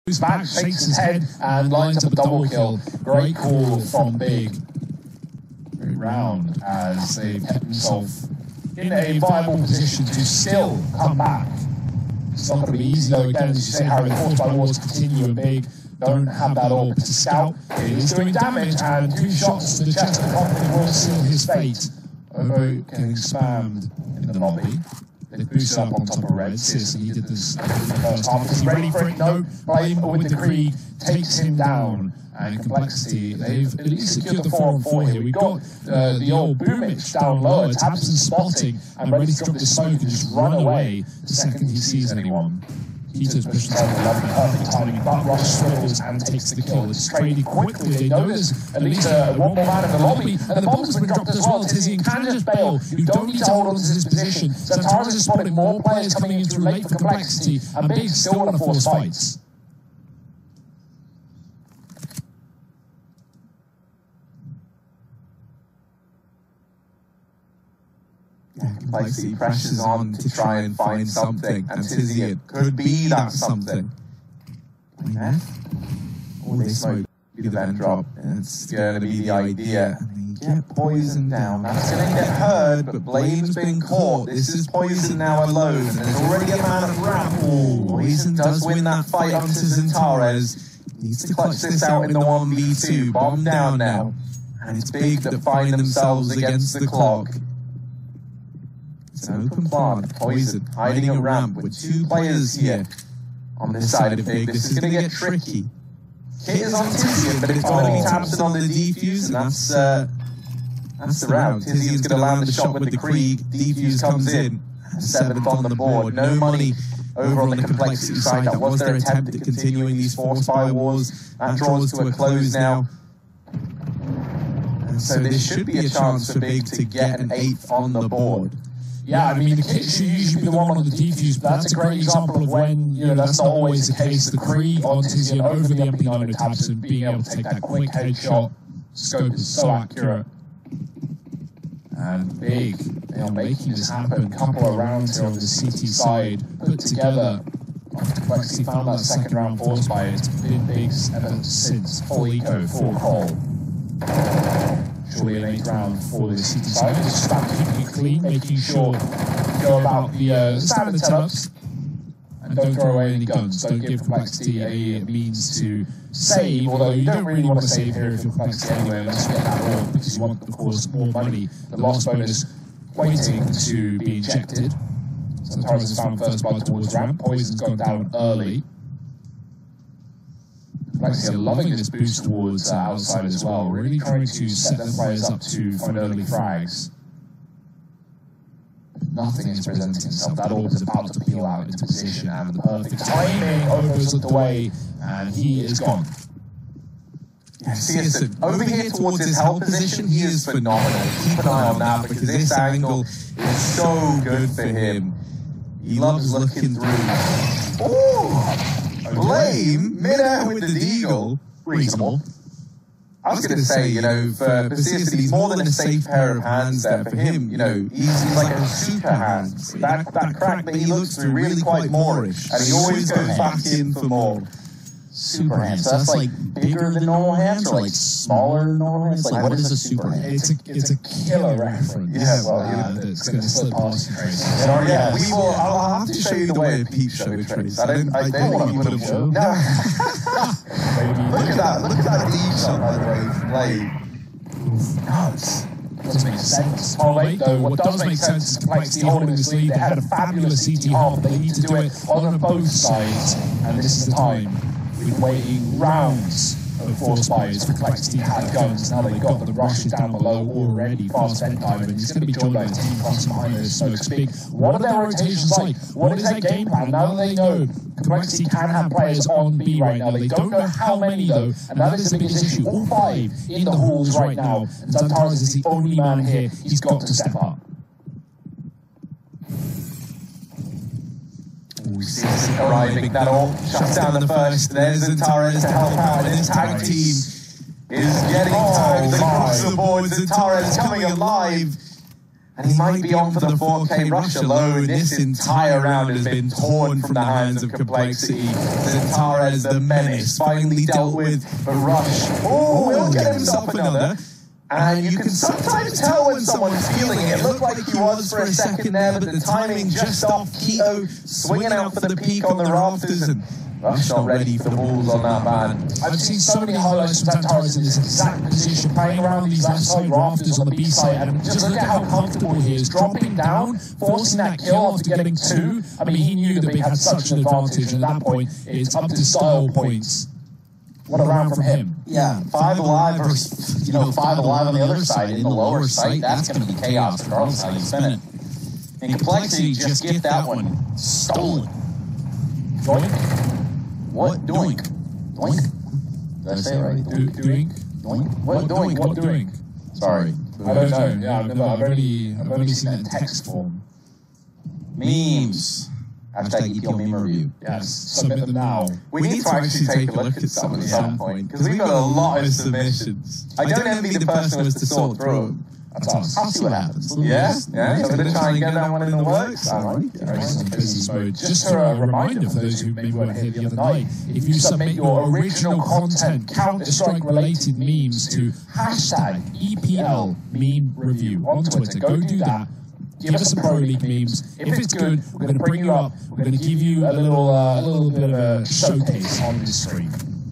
back, shakes his head, and lines up a double kill. Great call from Big. Great round as they kept themselves in a viable position to still come back. It's not going to be easy though. Again, as you say, Harry, the force by wars continue, and Big don't have that orb to scout. It is doing damage, and 2 shots to the chest of Company will seal his fate. Ovo getting spammed in the lobby. They boosted up on top of Red. Seriously, he did this in the first half. Is he ready for it? No. Blame with the Krieg takes him down. And Complexity, they've at least secured the 4-on-4 here. We've got the old Boomich down low. Tabson spotting and ready to drop the smoke and just run away the second he sees anyone. Keeto's pushing down the lobby, perfect timing, but Rush swivels and takes the kill. It's traded quickly. They know there's at least one more man in the lobby, and the bomb's been dropped as well. Tizian can just bail. You don't need to hold on to his position. Xantares has spotted more players coming in through late for Complexity, and Big still want to force fights. Complexity presses on to try and find something, and Tizian could be that something. Or they smoke, the vent drop, and it's going to be the idea. And they get Poison down. That's going to get heard, but Blame's been caught. This is Poison now alone, and there's already a man at ramp. Poison does win that fight onto Xantares. Needs to clutch this out in the 1v2. Bomb down now. And it's Big that find themselves against the clock. It's an open plant, Poison, hiding a ramp with 2 players here on this side of Big. This is going to get tricky. Kit is on Tizian, but it's going to be Tabson on the defuse, and that's the round. Tizian's going to land the shot with the Krieg. Defuse comes in. 7th on the board. No money over on the Complexity side. That was their attempt at continuing these 4 spy wars. That draws to a close now. And so this should be a chance for Big to get an 8th on the board. Yeah, I mean, the Kit should usually be the one on the defuse, but that's a great example of when, you know, that's not always the case. The Krieg on Tizian over the MP9 of Tabson, being able to take that quick headshot. Scope is so accurate. And Big, they are making this happen. A couple of rounds here on the CT side, put together. Complexity found that second round force by it. It's been Big's ever since. Full eco, full call. Surely an 8th round for the CT side. Just about keeping it clean, making sure you go about the standard setups and don't throw away any guns. Don't give Complexity a means to save, although you don't really want to save here if you're Complexity anyway, unless you get that orb, because you want, of course, more money. The loss bonus waiting to be injected. Xantares has found first blood towards ramp. Poison's gone down early. Complexity are loving this boost towards outside as well, really trying to set their players up to find early frags. Nothing is presenting itself. That orb is about to peel out into position, and the perfect timing. Over's looked away, and he is gone. Yeah, seriously, over here towards his held position, he is phenomenal. Keep an eye on that, because this angle is so good for him. He loves looking through. Oh! Blame, mid-air with the Deagle. Reasonable. I was going to say, you know, for seriously, he's more than a safe pair of hands there. For him, you know, he's like a super hand. That crack that he looks through really quite Moorish, and he always goes back in for more. Super hand. So that's like bigger than normal hands, or like smaller than normal hands? Like, what is a super hand? It's a killer reference. Yeah, well, it's going to slip past you, Trace. Yeah, we will. I'll have to show you the way of Peep Show with Trace. I don't want to put a show. No. Look at that deep shot, by the way, from Blade. Nuts. Doesn't make sense. Oh, wait, though, what does make sense is Complexity holding this lead. They had a fabulous CT half, but they need to do it on both sides, and this is the time. We've been waiting rounds of force spies. Complexity had guns, now they've got the rushes down below already. Fast vent dive, and he's going to be joined by his team passing behind those smokes. Big. What are their rotations like? What is their game plan? Now that they know Complexity can have players on B right now, they don't know how many though, and that is the biggest issue. All 5 in the halls right now, and Xantares is the only man here. He's got to step up. We see this arriving, that all shuts down the first. There's Xantares to help out, and his tag team is getting tagged across the board. Xantares coming alive. And he might be on for the 4K rush alone. This entire round has been torn from the hands of Complexity. Xantares, the menace, finally dealt with, but Rush, will get himself another. And you can sometimes tell when someone's feeling it. It looked like he was for a second there, but the timing just off. Keto swinging out for the peak on the rafters, and Rush not ready for the balls on that man. I've seen so many highlights from Xantares in this exact position, playing around these left side rafters on the B side, and just look at how comfortable he is, dropping down, forcing that kill after getting 2. I mean, he knew that Big had such an advantage, and at that point, it's up to style points. What a round from him. Yeah, 5 alive versus, 5 alive on the other side, in the lower sight, that's going to be chaos regardless how you spin it. And Complexity just get that one stolen. Doink? What? Doink. Doink? Did I say it right? Doink? Doink? What doink? What doink? Sorry. I don't know. Yeah, I've only seen it in text form. Memes. Hashtag EPL meme review. Yes, submit them now. We need to actually take a look at some at some point, because we've got a lot of submissions. I don't envy the person who has to sort through them. That's us. I'll see what happens. Yeah, so we're going to try and get that one in the works. I like it. Business mode. Just a reminder for those who maybe weren't here the other night, if you submit your original content, Counter-Strike related memes to hashtag EPL meme review on Twitter, go do that. Give us some Pro League memes. If it's good, we're going to bring you up. We're going to give you a little bit of a showcase on this stream.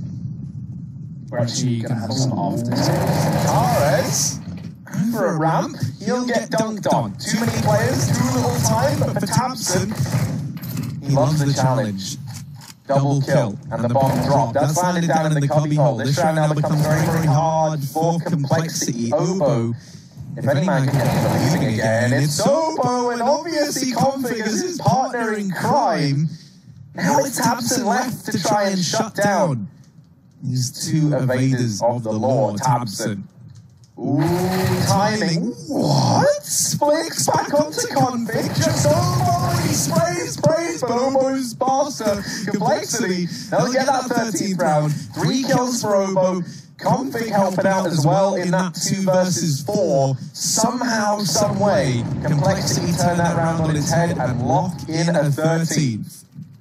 We're actually going to have some after. Xantares, for a ramp, he'll get dunked on. Too many players, too little time, but for Tabson, he loves the challenge. Double kill, and the bomb drop. That's landed down in the cubby hole. This round now becomes very, very hard for Complexity. Obo, if any man can get believing again, it's Obo, and obviously Config as his partner in crime. Now it's Tabson left to try and shut down these 2 evaders of the law. Tabson. Ooh, timing. What? Flicks back onto Config. Just Obo, he sprays, but Obo's faster. Complexity. They'll get that 13th round. 3 kills for Obo. Config helping out as well in that 2 versus 4. Somehow, some way, Complexity turn that round on its head and lock in a 13th.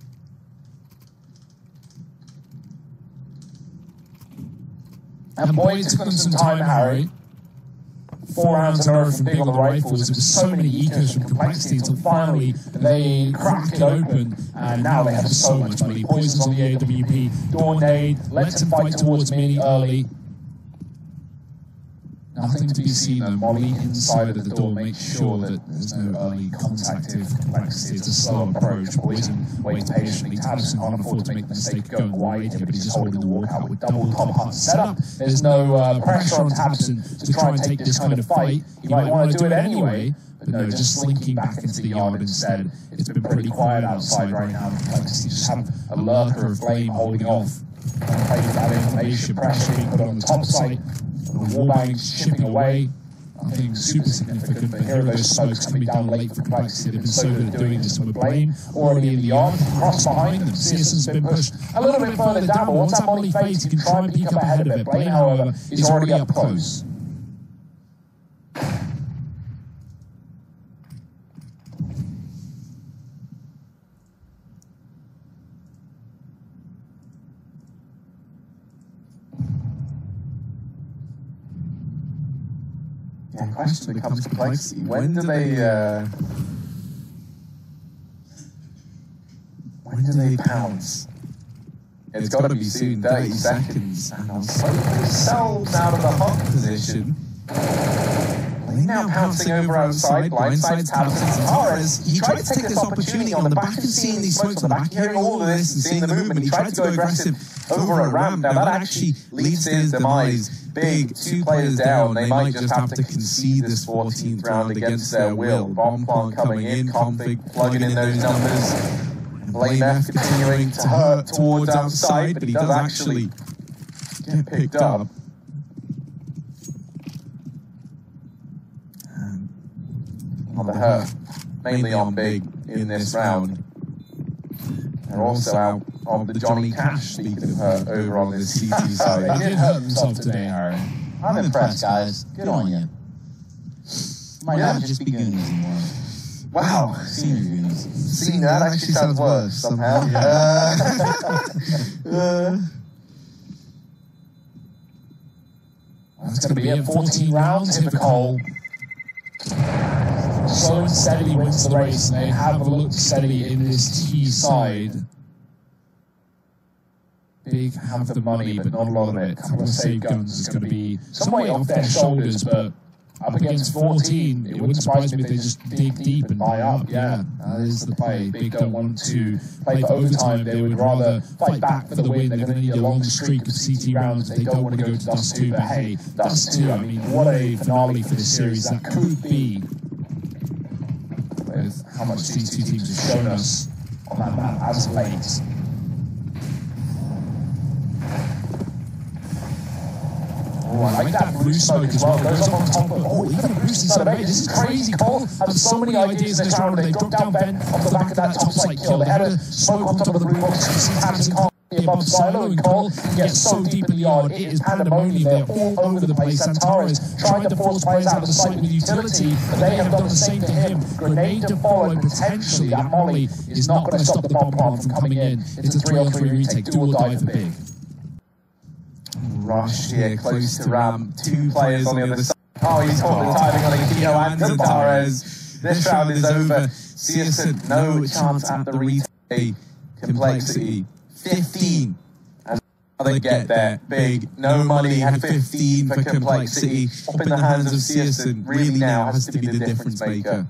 And boy, it took them some time, Harry. 4 rounds in a row from Big on the rifles. There was so many ecos from Complexity until finally they crack it open, and now they have so much money. Poisons on the AWP, Dawn Nade, lets him fight towards Mini early. Nothing to be seen though. Molly inside of the door makes sure that there's no early contact with Complexity. It's a slow approach. Poison waits patiently. Tabson can't afford to make the mistake of going wide here, but he's just holding the walkout with double top hut set up. There's no pressure on Tabson to try and take this kind of fight. He might want to do it anyway, but no, just slinking back into the yard instead. It's been pretty quiet outside right now. Complexity just have a lurker of flame holding off. And play with that information. Pressure being put on the top site. The wallbangs chipping away, nothing super significant, but here are those smokes coming down late for Complexity. They've been so good at doing this with Blame already in the yard, cross behind them. Searson's been pushed a little bit further down, but once that Molly fades, he can try and peek up ahead of it. Blame, however, is already up close. Yeah, question becomes Complexity. When do they pounce? It's got to be soon. 30 seconds, and they'll slow themselves out of the hot position. Now pouncing over outside, blindsides Tabson. Xantares, he tried to take this opportunity on the back of seeing these smokes, on the back of hearing all of this and seeing the movement. He tried to go aggressive over at ramp. Now that actually leads to his demise. Big, 2 players down. They might just have to concede this 14th round against their will. Bomb plant coming in, Config plugging in those numbers. And Blame F continuing to hurt towards outside, but he does actually get picked up. On the hurt, mainly on Big in this round. They're also out on the Johnny Cash, speaking of hurt, over on the CT side. He did hurt himself today, Harry. I'm impressed, guys. Good on you. Might not just be Goonies anymore. Wow. Senior Goonies. See, that actually sounds worse somehow. It's going to be it. 14 rounds. Here for Cole. Slow and steadily wins the race, and they have looked steadily in this T side. Big have the money, but not a lot of it. A couple of save guns is going to be some weight off their shoulders, but up against 14, it wouldn't surprise me if they just dig deep and buy up. Yeah, that is the play. Big don't want to play for overtime. They would rather fight back for the win. They're going to need a long streak of CT rounds. They don't want to go to Dust 2, but hey, Dust 2, I mean, what a finale for this series that could be, with how much these two teams have shown us on that map as of late. Oh, I like that blue smoke as well. Goes up on top of, oh, even Bruce inside of A. This is crazy. Cole has so many ideas in this round. They dropped down Ben off the back of that top side kill. They had a smoke on top of the blue box. You can see Tabs and Carl above Silo, and Cole gets so deep in the yard. It is pandemonium. They're all over the place. Antares trying to force players out of the site with utility, but they have done the same to him. Grenade to follow, potentially. That molly is not going to stop the bomb plant from coming in. It's a 3-on-3 retake. Do or die for Big. Rush here, close to ramp. Two players on the other side. Oh, he's caught the timing on Akio and Antares. This round is over. Searson, no chance at the retake. Complexity, 15. And how they get there. Big, no money, had 15 for Complexity. Up in the hands of Searson, really now has to be the difference maker.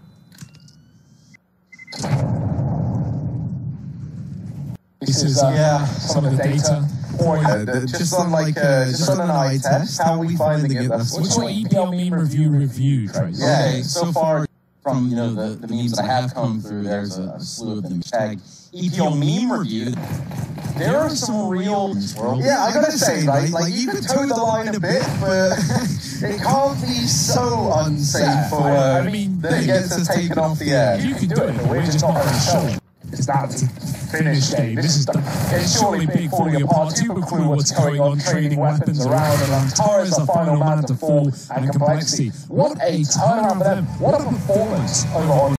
This is some of the data. Just on just on an eye test, how are we finding it? What's your EPL meme review, Trace? Okay, so far from the memes that have come through, there's a slew of them. Tag EPL meme review. There are some real in this world. Yeah, I gotta say, right? Like you could toe the line a bit, but it can't be so unsafe for that it gets us taken off the air. You can do it, but we're just not going to show it. It's that finish game. This is it's surely Big falling apart. Two clue what's going on, trading weapons around, and Antares the final man to fall, and Complexity. What a turnaround for them. What a performance over on